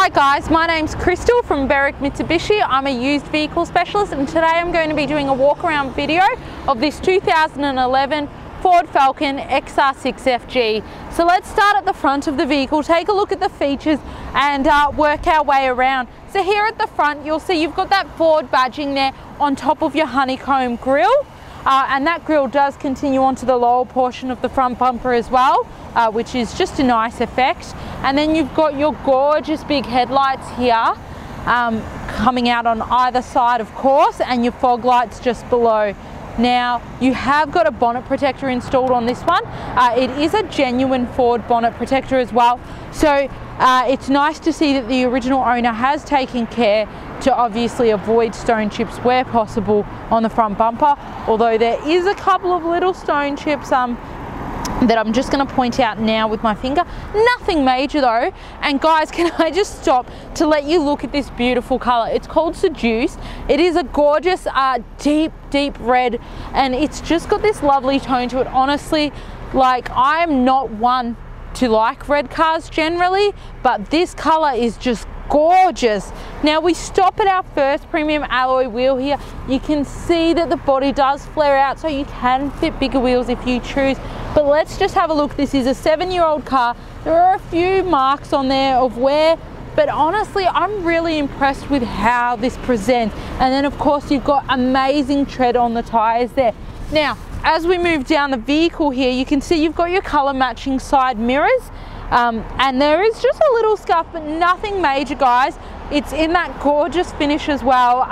Hi guys, my name's Crystal from Berwick Mitsubishi. I'm a used vehicle specialist and today I'm going to be doing a walk around video of this 2011 Ford Falcon XR6 FG. So let's start at the front of the vehicle, take a look at the features and work our way around. So here at the front you'll see you've got that Ford badging there on top of your honeycomb grille. And that grille does continue onto the lower portion of the front bumper as well, which is just a nice effect. And then you've got your gorgeous big headlights here coming out on either side, of course, and your fog lights just below. Now you have got a bonnet protector installed on this one. It is a genuine Ford bonnet protector as well, so it's nice to see that the original owner has taken care to obviously avoid stone chips where possible on the front bumper, although there is a couple of little stone chips that I'm just going to point out now with my finger. Nothing major though. And guys, can I just stop to let you look at this beautiful color? It's called Seduce. It is a gorgeous deep red, and it's just got this lovely tone to it. Honestly, like, I'm not one to like red cars generally, but this color is just gorgeous. Now we stop at our first premium alloy wheel here. You can see that the body does flare out, so you can fit bigger wheels if you choose. But let's just have a look. This is a 7-year-old car. There are a few marks on there of wear, but honestly I'm really impressed with how this presents. And then of course you've got amazing tread on the tires there. Now as we move down the vehicle here, you can see you've got your color matching side mirrors. And there is just a little scuff, but nothing major, guys. It's in that gorgeous finish as well.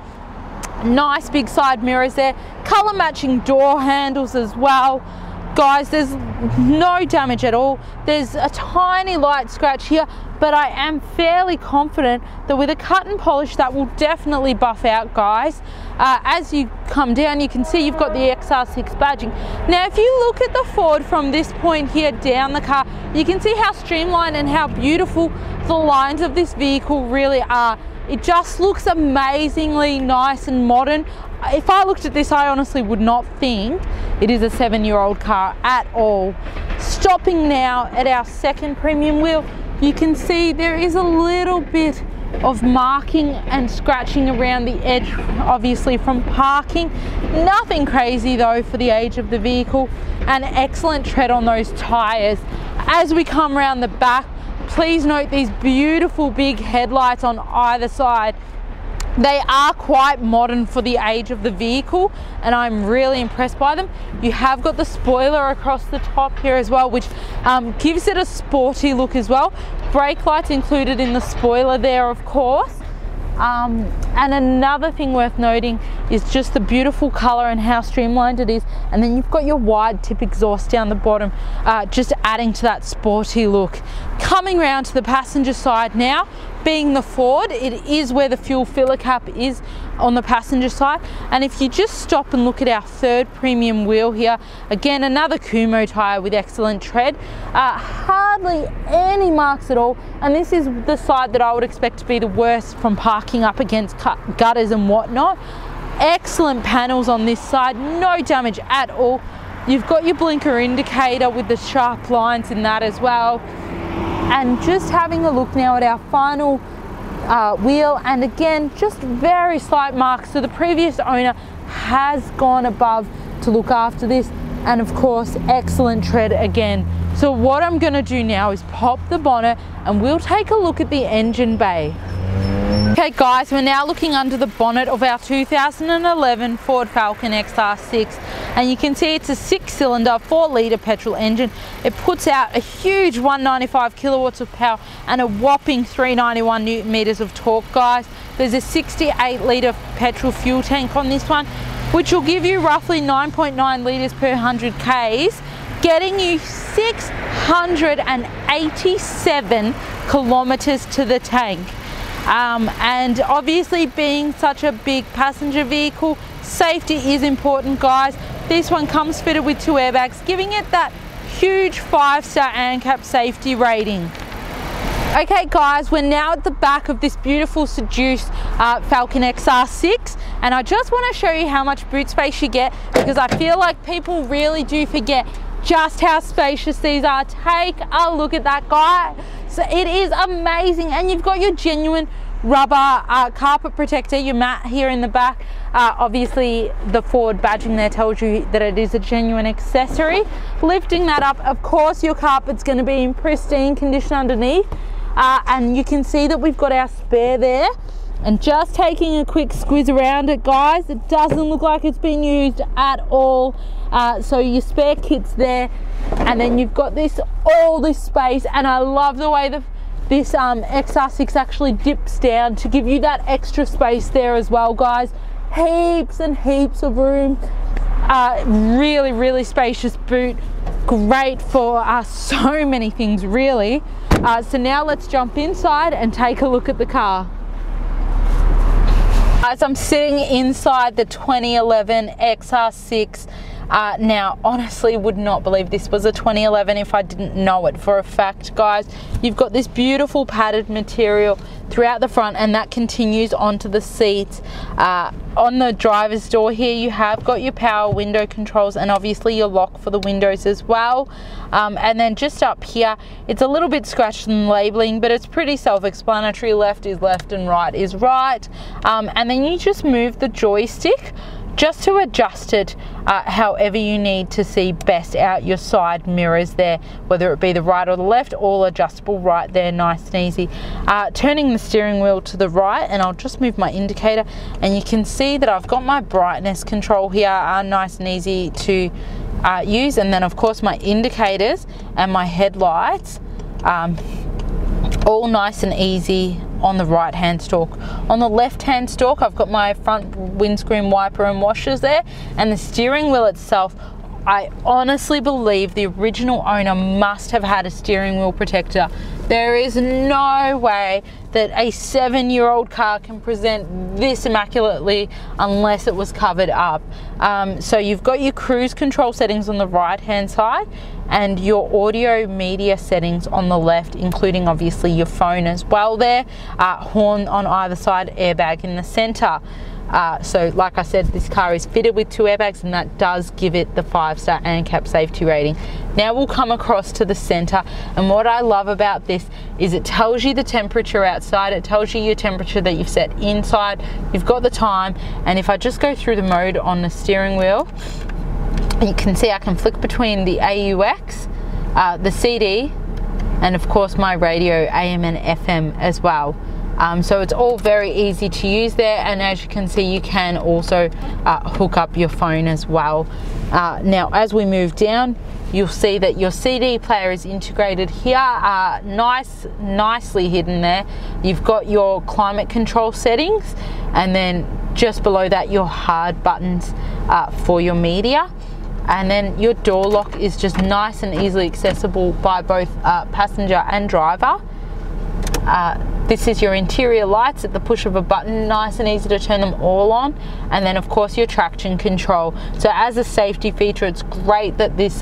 Nice big side mirrors there, color matching door handles as well. Guys, there's no damage at all. There's a tiny light scratch here, but I am fairly confident that with a cut and polish that will definitely buff out, guys. As you come down, you can see you've got the XR6 badging. Now if you look at the Ford from this point here down the car, you can see how streamlined and how beautiful the lines of this vehicle really are. It just looks amazingly nice and modern. If I looked at this, I honestly would not think it is a 7-year-old car at all. Stopping now at our second premium wheel, you can see there is a little bit of marking and scratching around the edge, obviously from parking. Nothing crazy though for the age of the vehicle, and excellent tread on those tires. As we come around the back, please note these beautiful big headlights on either side. They are quite modern for the age of the vehicle, and I'm really impressed by them. You have got the spoiler across the top here as well, which gives it a sporty look as well. Brake lights included in the spoiler there, of course. And another thing worth noting is just the beautiful color and how streamlined it is. And then you've got your wide tip exhaust down the bottom, just adding to that sporty look. Coming round to the passenger side now, being the Ford, it is where the fuel filler cap is on the passenger side. And if you just stop and look at our third premium wheel here, again another Kumo tire with excellent tread, hardly any marks at all. And this is the side that I would expect to be the worst from parking up against gutters and whatnot. Excellent panels on this side, no damage at all. You've got your blinker indicator with the sharp lines in that as well. And just having a look now at our final wheel, and again just very slight marks, so the previous owner has gone above to look after this, and of course excellent tread again. So what I'm going to do now is pop the bonnet and we'll take a look at the engine bay. Okay guys, we're now looking under the bonnet of our 2011 Ford Falcon XR6, and you can see it's a 6-cylinder 4-litre petrol engine. It puts out a huge 195 kilowatts of power and a whopping 391 newton meters of torque, guys. There's a 68-litre petrol fuel tank on this one, which will give you roughly 9.9 litres per 100 Ks, getting you 687 kilometers to the tank. And obviously being such a big passenger vehicle, safety is important, guys. This one comes fitted with 2 airbags, giving it that huge 5-star ANCAP safety rating. Okay guys, we're now at the back of this beautiful Seduce Falcon XR6, and I just want to show you how much boot space you get, because I feel like people really do forget just how spacious these are. Take a look at that, guy. So it is amazing, and you've got your genuine rubber carpet protector, your mat here in the back. Obviously the Ford badging there tells you that it is a genuine accessory. Lifting that up, of course your carpet's going to be in pristine condition underneath, and you can see that we've got our spare there. And just taking a quick squiz around it, guys, it doesn't look like it's been used at all. So your spare kit's there, and then you've got all this space, and I love the way this XR6 actually dips down to give you that extra space there as well, guys. Heaps and heaps of room. Really, really spacious boot. Great for so many things, really. So now let's jump inside and take a look at the car. Guys, I'm sitting inside the 2011 XR6. Now, honestly, would not believe this was a 2011 if I didn't know it for a fact, guys. You've got this beautiful padded material throughout the front, and that continues onto the seats. On the driver's door here, you have got your power window controls, and obviously your lock for the windows as well. And then just up here, it's a little bit scratched in labeling, but it's pretty self-explanatory. Left is left and right is right. And then you just move the joystick just to adjust it however you need to see best out your side mirrors there, whether it be the right or the left, all adjustable right there, nice and easy. Turning the steering wheel to the right, and I'll just move my indicator, and you can see that I've got my brightness control here, nice and easy to use, and then of course my indicators and my headlights, all nice and easy on the right hand stalk. On the left hand stalk, I've got my front windscreen wiper and washers there, and the steering wheel itself, I honestly believe the original owner must have had a steering wheel protector. There is no way that a 7-year-old car can present this immaculately unless it was covered up. So you've got your cruise control settings on the right hand side, and your audio media settings on the left, including obviously your phone as well there. Horn on either side, airbag in the center. So like I said, this car is fitted with 2 airbags, and that does give it the 5-star ANCAP safety rating. Now we'll come across to the center, and what I love about this is it tells you the temperature outside, it tells you your temperature that you've set inside, you've got the time, and if I just go through the mode on the steering wheel, you can see I can flick between the AUX, the CD, and of course my radio, AM and FM as well. So it's all very easy to use there, and as you can see, you can also hook up your phone as well. Now as we move down, you'll see that your CD player is integrated here, nicely hidden there. You've got your climate control settings, and then just below that your hard buttons for your media. And then your door lock is just nice and easily accessible by both passenger and driver. This is your interior lights at the push of a button, nice and easy to turn them all on. And then of course your traction control. So as a safety feature, it's great that this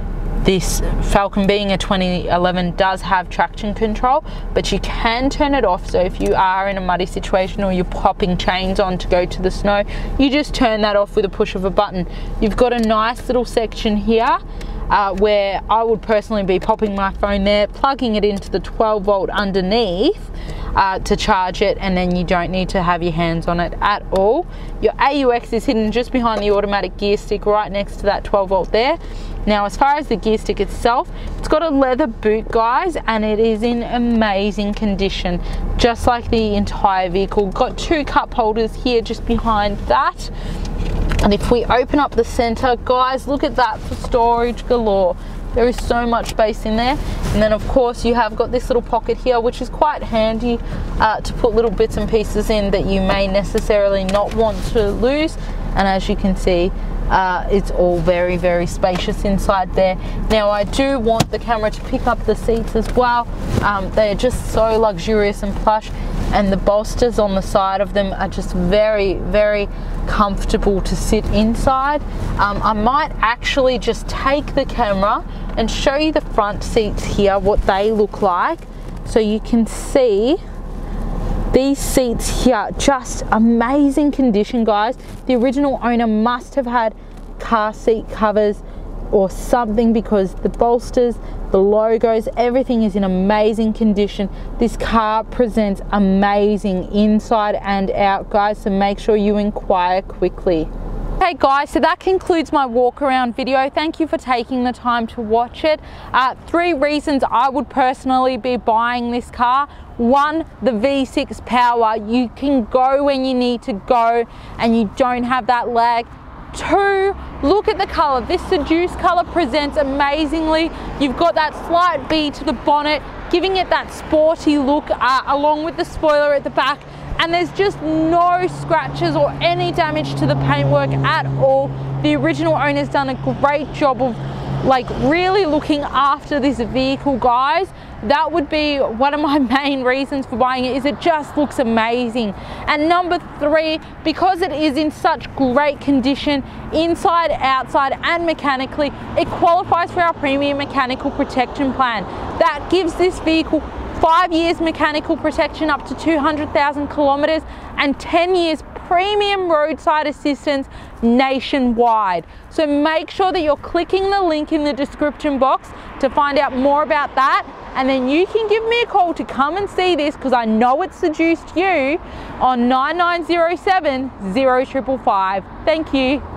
Falcon, being a 2011, does have traction control, but you can turn it off. So if you are in a muddy situation or you're popping chains on to go to the snow, you just turn that off with a push of a button. You've got a nice little section here where I would personally be popping my phone there, plugging it into the 12-volt underneath to charge it, and then you don't need to have your hands on it at all. Your AUX is hidden just behind the automatic gear stick right next to that 12-volt there. Now as far as the gear stick itself, it's got a leather boot, guys, and it is in amazing condition, just like the entire vehicle. Got 2 cup holders here just behind that. And if we open up the center, guys, look at that for storage galore. There is so much space in there. And then of course you have got this little pocket here, which is quite handy to put little bits and pieces in that you may necessarily not want to lose. And as you can see, it's all very, very spacious inside there. Now I do want the camera to pick up the seats as well. They are just so luxurious and plush, and the bolsters on the side of them are just very, very comfortable to sit inside. I might actually just take the camera and show you the front seats here, what they look like, so you can see these seats here. Just amazing condition, guys. The original owner must have had car seat covers or something, because the bolsters, the logos, everything is in amazing condition. This car presents amazing inside and out, guys, so make sure you inquire quickly. Hey guys, so that concludes my walk around video. Thank you for taking the time to watch it. 3 reasons I would personally be buying this car. 1, the V6 power. You can go when you need to go and you don't have that lag. 2, look at the color. This Seduce color presents amazingly. You've got that slight V to the bonnet, giving it that sporty look, along with the spoiler at the back. And there's just no scratches or any damage to the paintwork at all. The original owner's done a great job of like really looking after this vehicle, guys. That would be one of my main reasons for buying it, is it just looks amazing. And number 3, because it is in such great condition, inside, outside, and mechanically, it qualifies for our premium mechanical protection plan. That gives this vehicle 5 years mechanical protection up to 200,000 kilometers and 10 years premium roadside assistance nationwide. So make sure that you're clicking the link in the description box to find out more about that, and then you can give me a call to come and see this, because I know it seduced you, on 9907 0555. Thank you.